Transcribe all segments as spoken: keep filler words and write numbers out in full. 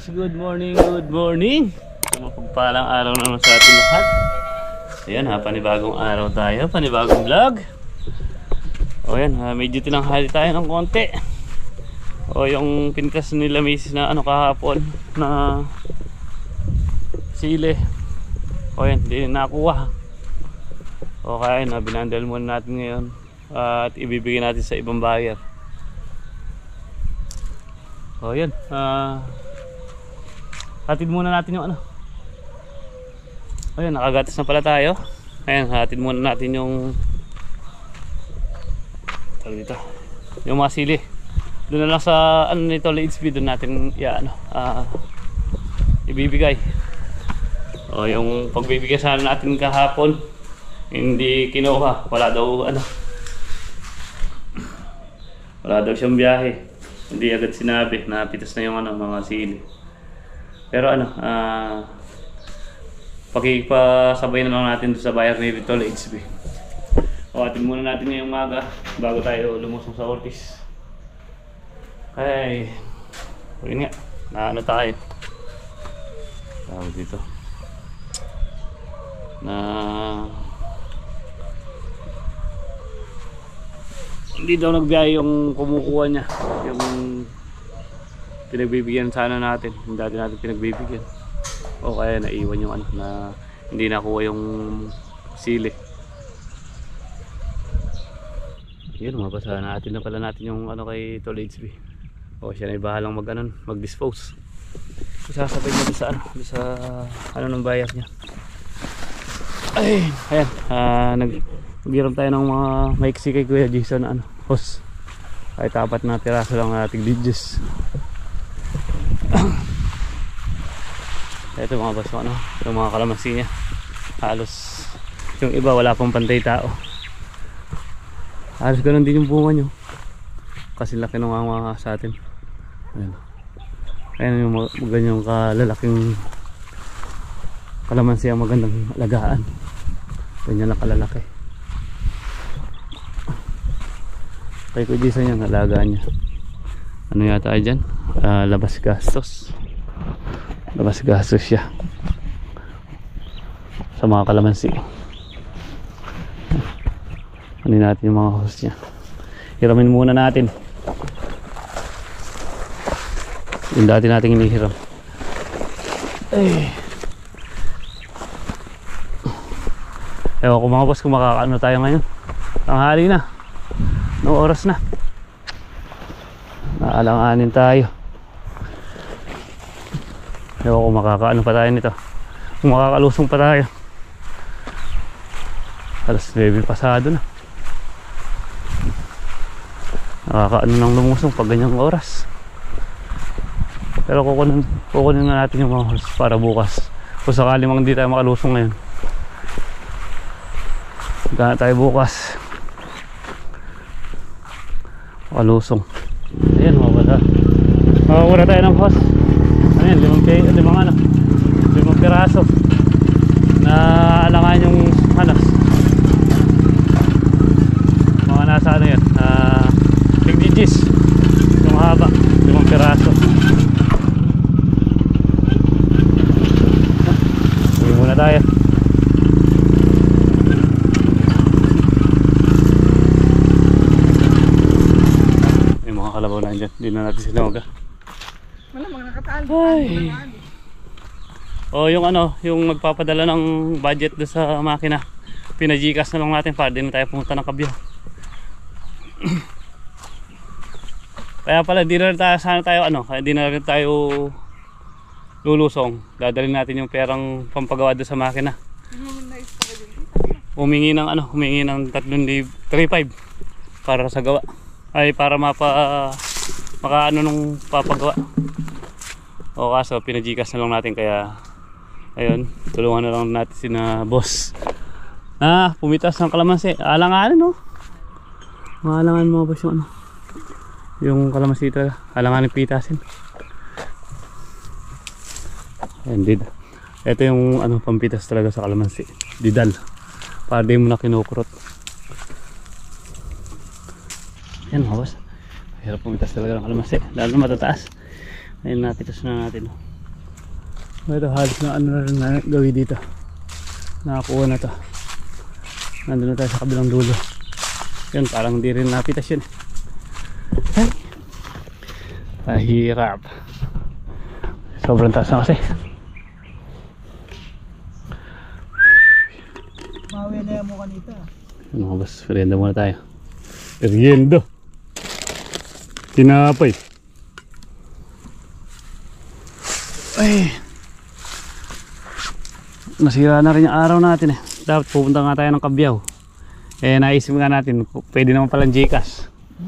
good morning, good morning. Mapagpalang araw naman sa ating lahat. Ayan ha, panibagong araw tayo, panibagong vlog. O yan ha, medyo tinanghali tayo ng konti. O yung pintas nila misis na ano kahapon na sili. O yan, hindi nakuha. O kaya na, binandal muna natin ngayon at ibibigay natin sa ibang buyer. O yan, ah... Uh, hatid muna natin yung ano. Ayun, nakagatas na pala tayo. Ayan, hatid muna natin yung dito, yung mga sili. Doon na lang sa ano nito, Leads B, doon natin ya, ano, uh, ibibigay. O yung pagbibigay sana natin kahapon, hindi kinuha. Wala daw ano, wala daw siyang biyahe. Hindi agad sinabi, napitas na yung ano, mga sili. Pero ano, ah, uh, pagkipasabay na lang natin doon sa buyer ni Rito Leads B. O atin muna natin ngayong maga bago tayo lumusong sa Ortiz. Okay, yun nga, naano tayo tawag dito na hindi daw nagbiyahe yung kumukuha niya, yung pinagbibigyan sana natin, hindi natin natin pinagbibigyan. O kaya naiwan yung ano na hindi nakuha yung sili. Yun, mabasa natin na pala natin yung ano kay Tol H B. O siya na bahalang mag ano, mag-dispose. Sasabay niya sa ano, sa ano ng bayar niya. Ay, ayan, uh, nag-giram tayo ng mga maiksi kay Kuya Jason ano, hose. Kahit apat na piraso lang nating digits. Ito mga baso ano, yung mga kalamansi niya. Halos yung iba wala pang pantay tao. Halos ganun din yung bunga nyo. Kasi laki nung mga sa atin. Ayan. Ayan yung ganyang kalalaking kalamansi ang magandang alagaan. Ganyan lang kalalaki. Kaya ko di sa niya alagaan niya. Ano yata ay dyan? Uh, labas gastos. Labas gastos siya sa mga kalamansi. Ano natin yung mga host niya. Hiramin muna natin yung dati nating inihiram. Ay, ewan ko mga boss kung makakaano tayo ngayon. Tanghali na, no oras na, naalanganin tayo. Ewan ko makakaano pa tayo nito, kung makakalusong pa tayo. Alas nuwebe pasado na. Nakakaano nang lumusong pag ganyang oras. Pero kukunin, kukunin na natin yung mga horse para bukas. Kung sakali mang hindi tayo makalusong ngayon, gana tayo bukas makalusong. Ayan mga bata, makakura tayo ng horse. Ano yan, limang, limang ano, limang piraso na alangan yung hanas. Mga nasa ano yan, uh, big digits yung mahaba, limang piraso. Uwi muna tayo. May mga kalabaw na dyan, hindi na natin sila maga. Wala mga nakataan. Ay. O yung ano, yung magpapadala ng budget doon sa makina, pinajikas na lang natin para din tayo pumunta ng Kabyo. Kaya pala di na rin tayo, sana tayo ano, di na rin tayo lulusong. Dadalhin natin yung perang pampagawa doon sa makina. Humingi ng ano, humingi ng three five para sa gawa. Ay para mapa maka ano nung papagawa. O kaso pinajikas na lang natin, kaya ayun, tulungan na lang natin si na boss. Ah, pumitas ng kalamansi. Alanganin no. Maalangan mga boss yung ano, yung kalamansi ito, alanganin pitasin. Ayan, did. Ito yung ano, pampitas talaga sa kalamansi. Didal. Para di mo na kinukurot. Ayan mga boss. Hirap pumitas talaga ng kalamansi. Lalo na matataas. Ayun, napitas na natin. Ito halos na ano na rin na gawin dito. Nakakuha na to. Nandun na tayo sa kabilang dulo. Yan, parang hindi rin napitas yun. Ay, pahirap. Sobrang taas na kasi. Mawi na mo kanita. Ano mga boss, merienda muna tayo. Merienda. Tinapay. Ay, nasira na rin yung araw natin eh. Dapat pupunta nga tayo ng Kabyaw. Eh naisip nga natin, pwede naman palang Gcash.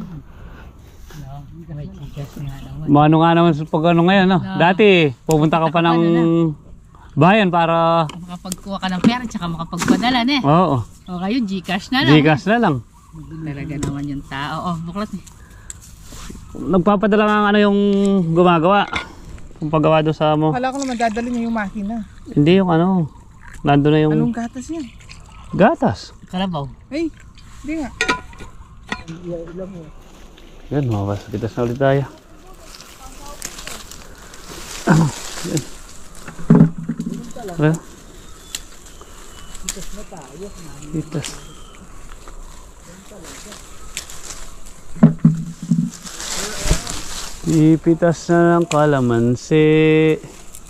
May chikas nga naman. Mano nga naman sa pag ano ngayon, no? Dati, pupunta ka pa ng bayan para... Makapagkuha ka ng pera tsaka makapagpadala na eh. Oo, O kayo, Gcash na lang. Gcash na lang. Talaga naman yung tao. Oh, buklat eh. Nagpapadala nga ano yung gumagawa. Kung paggawa doon sa mo. Akala ko naman dadali niya yung makina. Hindi yung ano, nandun na yung Anong gatas yan? gatas. Kalabaw. Ay, hindi nga. Yan, makapasakitas na ulit tayo. Yan. Tara. Kitas. Ipitas na ng kalamansi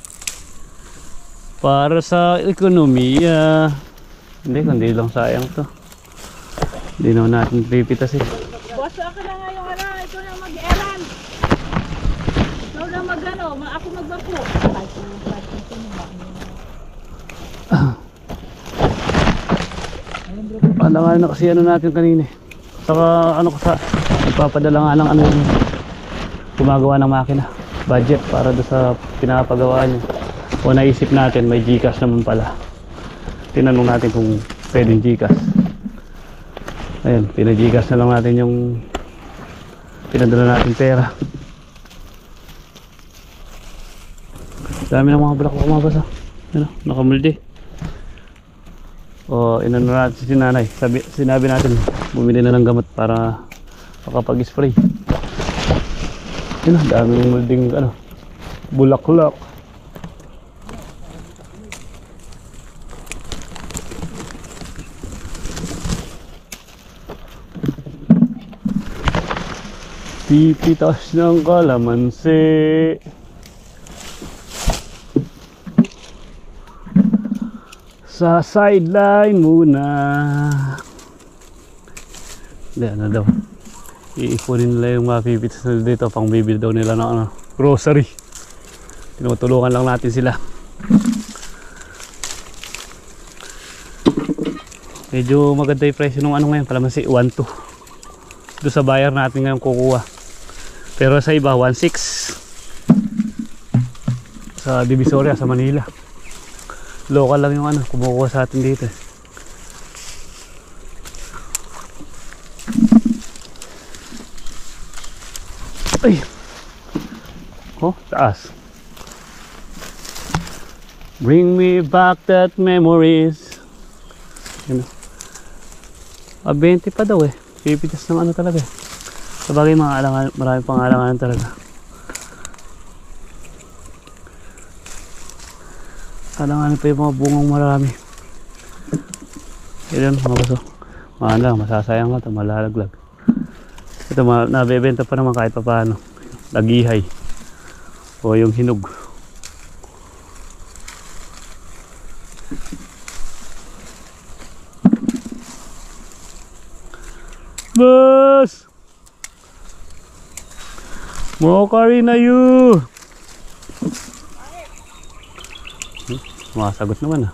para sa ekonomiya. Hindi, kundi lang sayang to. Hindi naman natin pipitas eh. Boss, ako na nga yung ano. Ikaw na mag-errand. Ikaw na mag-ano. Ako magbapo. Palangan na kasi ano natin kanina eh. Saka ano ka sa nagpapadala nga ng ano yung gumagawa ng makina. Budget para doon sa pinapagawa niya. O naisip natin may Gcash naman pala. Tinanong natin kung pwedeng Gcash. Ayun, pina-Gcash na lang natin yung pinadala natin pera. Dami ng mga bulak na kumabasa. Ano, nakamuldi. O inano natin si nanay. Sabi, sinabi natin bumili na ng gamot para makapag-spray. Yun na, daming mulding ano, bulaklak. Pipitas ng kalamansi. Sa sideline muna. Hindi, ano daw. Iipunin nila yung mga pipitas na dito. Pang bibili daw nila ng ano, grocery. Tinutulungan lang natin sila. Medyo maganda yung presyo ng ano ngayon. Kalamansi, one two. Doon sa buyer natin ngayon kukuha. Pero sa iba, one six. Sa Divisoria, sa Manila. Local lang yung ano, kumukuha sa atin dito. Ay! Oh, taas. Bring me back that memories. Yan. Ah, twenty pa daw eh. Pipitas ng ano talaga eh. Sabagay mga alangan, maraming pang alangan talaga. Alangan pa yung mga bungang marami. Yan mga baso. Mahal lang, masasayang ka ito, malalaglag. Ito, nabebenta pa naman kahit pa paano. Lagihay. O yung hinog. Boss! Mokari na you! Hmm, masagot naman ah.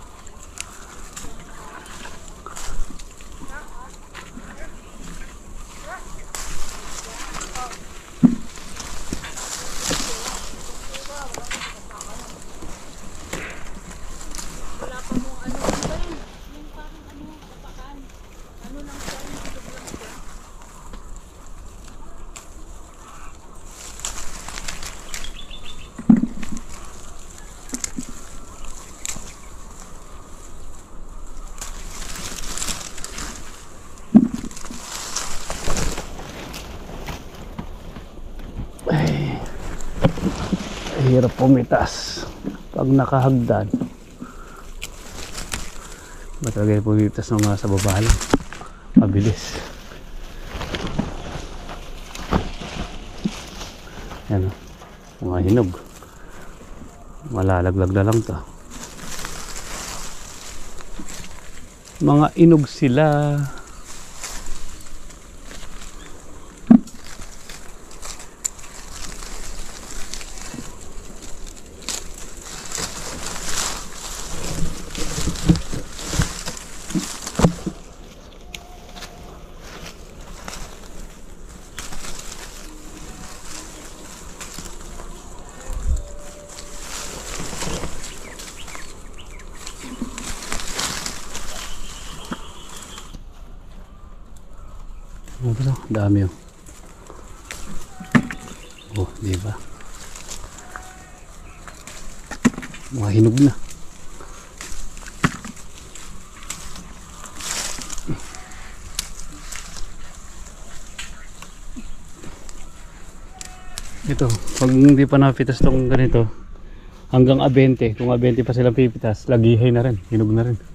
Hirap pumitas. pag nakahagdan, ba talaga yung pumipitas ng mga sa baba lang. Mabilis. Yan o, mga hinog. Malalaglag na lang to. Mga inog sila. Ano ba ito? Dami yun. Oh, di ba? Mga hinog na. Ito, pag hindi pa napitas tong ganito, hanggang A twenty, kung A twenty pa silang pipitas, lagihay na rin, hinog na rin.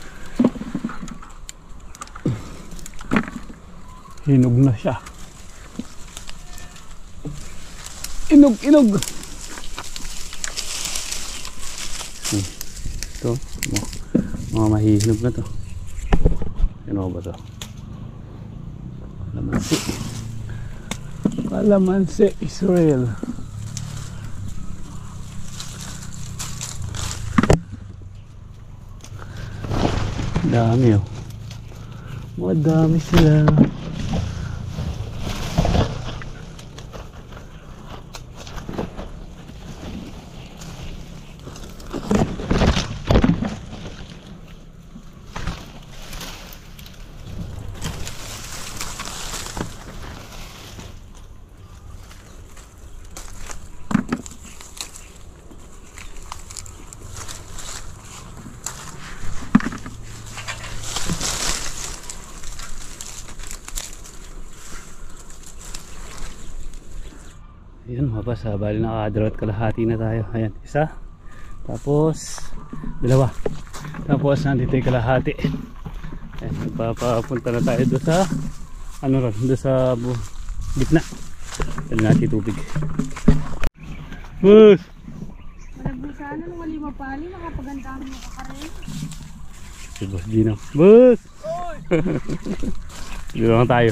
Hinog na siya. Inog, inog. Hmm. Ito, mga, mga mahihinog na to. Ano ba to? Kalamansi. Kalamansi, Israel. Dami oh. Madami sila. Ayan mga boss, ah, bali nakakadalawat kalahati na tayo. Ayan, isa. Tapos, dalawa. Tapos, nandito yung kalahati. Ayan, nagpapapunta na tayo doon sa, ano ron, doon sa gitna. Ayan natin tubig. Boss! Malagbusan nung walima pali, makapagandahan mo ka rin. Si Boss Gino. Boss! Dito lang tayo.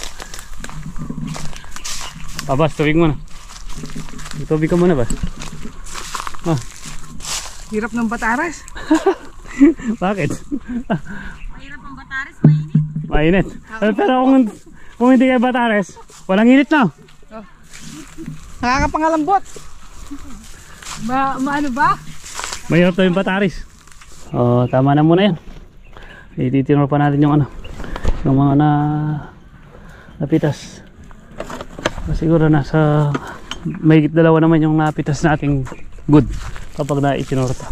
Abas, tubig mo na. Tubig ka muna ba? Ah. Hirap ng Batares. Bakit? Mahirap ang Batares, mainit. Mainit. Eh, pero kung, kung hindi kayo Batares, walang init na. Oh. Nakakapangalambot. Ba, maano ba? Mahirap to yung Batares. Oh, tama na muna yan. Ititinor pa natin yung ano, yung mga na napitas. Siguro nasa may dalawa naman yung napitas nating good kapag na-itinorta.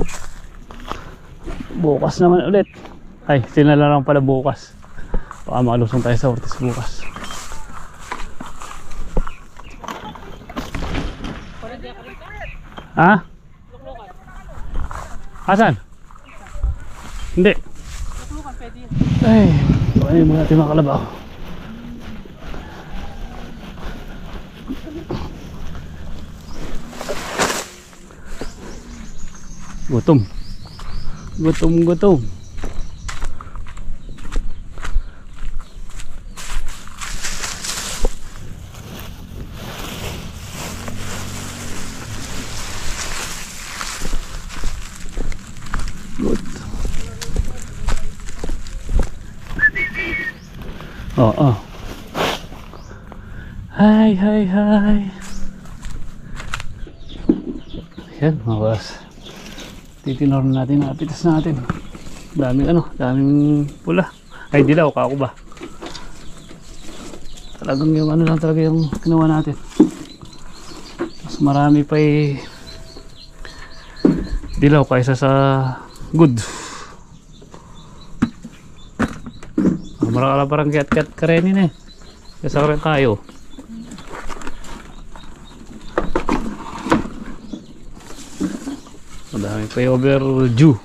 Bukas naman ulit. Ay, sinalarang pala bukas. Baka makalusong tayo sa Ortiz bukas. Ha? Asan? Hindi. Ay, paano mo natin makalabaw? Gutom. Gutom, gutom. Good. Oh, oh. Hi, hi, hi. Yan, mga boss. Titinor natin, napitas natin. Daming ano, daming pula. Ay, dilaw, kako ba? Talagang yung ano lang talaga yung ginawa natin. Mas marami pa eh dilaw kaysa sa good. Maraka parang kiat-kiat karenin eh. Kaysa karen kayo. Daming pa overdue.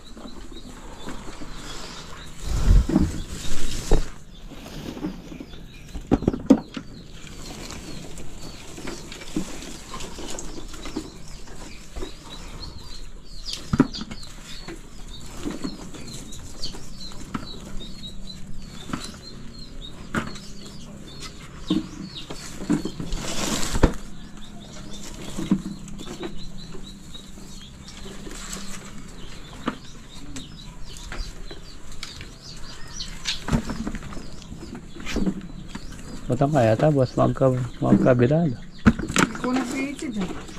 Batang kaya tapos magka magkabilala. Ikaw na created, ha?